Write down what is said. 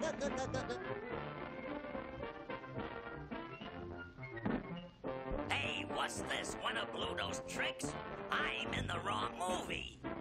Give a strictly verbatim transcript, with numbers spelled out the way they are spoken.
Hey, what's this? One of Bluto's tricks? I'm in the wrong movie.